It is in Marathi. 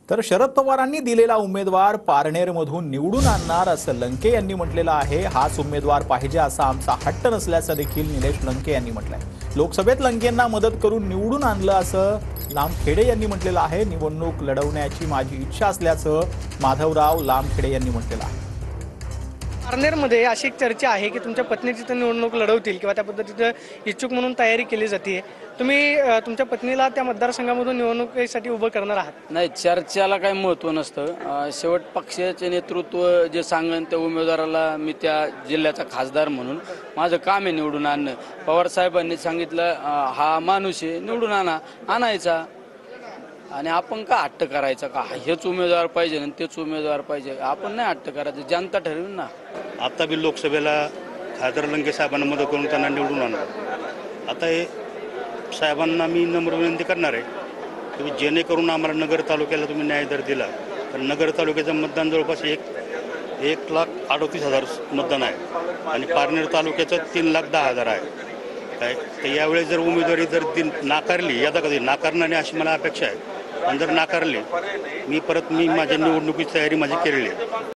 तर शरद पवारांनी दिलेला उमेदवार पारनेरमधून निवडून आणणार असं लंके यांनी म्हटलेलं आहे। हाच उमेदवार पाहिजे असा आमचा हट्ट नसल्याचं देखील निलेश लंके यांनी म्हटलंय। लोकसभेत लंकेंना मदत करून निवडून आणलं असं लामखेडे यांनी म्हटलेलं आहे। निवडणूक लढवण्याची माझी इच्छा असल्याचं माधवराव लामखेडे यांनी म्हटलेलं आहे। पारनेरमध्ये अशी एक चर्चा आहे की तुमच्या पत्नी तिथं निवडणूक लढवतील किंवा त्या पद्धतीचं इच्छुक म्हणून तयारी केली जाते। तुम्ही तुमच्या पत्नीला त्या मतदारसंघामधून निवडणुकीसाठी उभं करणार आहात? नाही, चर्चेला काही महत्त्व नसतं। शेवट पक्षाचे नेतृत्व जे सांगन त्या उमेदवाराला मी त्या जिल्ह्याचा खासदार म्हणून माझं काम आहे निवडून आणणं। पवार साहेबांनी सांगितलं हा माणूस आहे, निवडून आणायचा आणि आपण का हट्ट करायचा का हेच उमेदवार पाहिजे आणि तेच उमेदवार पाहिजे, आपण नाही हट्ट करायचं, जनता ठरवेल ना। आता बी लोकसभेला खासदार लंके साहेबांना मदत करून त्यांना निवडून आणणार। आता हे साहेबांना मी नम्र विनंती करणार आहे की जेणेकरून आम्हाला नगर तालुक्याला तुम्ही न्याय जर दिला तर नगर तालुक्याचं मतदान जवळपास 1,38,000 मतदान आहे आणि पारनेर तालुक्याचं 3,10,000 आहे काय। तर यावेळेस जर उमेदवारी जर नाकारली, यदा कधी नाकारणारी अशी मला अपेक्षा आहे, आणि जर नाकारली मी माझ्या निवडणुकीची तयारी माझी केलेली आहे।